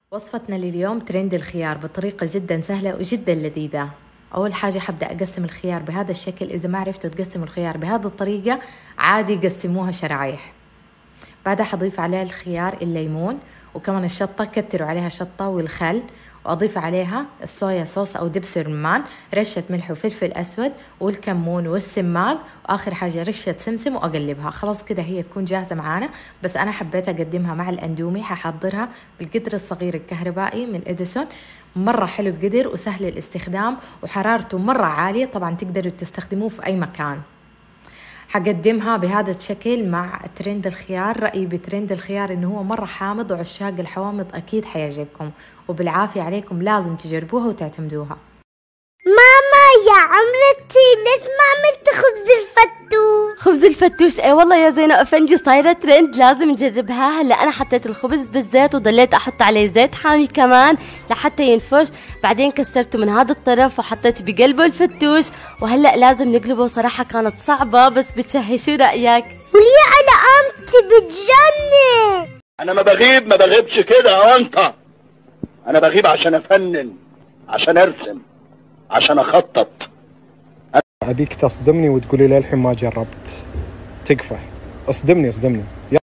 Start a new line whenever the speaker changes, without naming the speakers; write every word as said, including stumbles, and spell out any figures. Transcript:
وصفتنا لليوم ترند الخيار بطريقة جدا سهلة وجدا لذيذة. أول حاجة حبدأ أقسم الخيار بهذا الشكل. إذا ما عرفتوا تقسموا الخيار بهذه الطريقة عادي قسموها شرايح. بعدها حضيف عليها الخيار الليمون وكمان الشطة، كتروا عليها شطة والخل، وأضيف عليها الصويا صوص أو دبس الرمان، رشة ملح وفلفل أسود والكمون والسماق، وآخر حاجة رشة سمسم، وأقلبها. خلاص كده هي تكون جاهزة معانا. بس أنا حبيت أقدمها مع الأندومي. ححضرها بالقدر الصغير الكهربائي من إديسون، مرة حلو القدر وسهل الاستخدام وحرارته مرة عالية، طبعا تقدروا تستخدموه في أي مكان. حقدمها بهذا الشكل مع ترند الخيار. رأيي بترند الخيار إنه هو مرة حامض، وعشاق الحوامض أكيد حيعجبكم، وبالعافية عليكم، لازم تجربوها وتعتمدوها.
ماما يا عمرتي ليش ما عملت خبز الفتوش؟
خبز الفتوش اي والله يا زينب افندي صايره ترند، لازم نجربها. هلا انا حطيت الخبز بالزيت وضليت احط عليه زيت حامي كمان لحتى ينفش، بعدين كسرته من هذا الطرف وحطيت بقلبه الفتوش، وهلا لازم نقلبه. صراحه كانت صعبه بس بتشهي. شو رايك؟
وليه انا قامتي بتجنن؟
انا ما بغيب ما بغيبش كده يا انت، انا بغيب عشان افنن، عشان ارسم، عشان اخطط.
ابيك تصدمني وتقولي لي الحين ما جربت. تكفى، اصدمني اصدمني.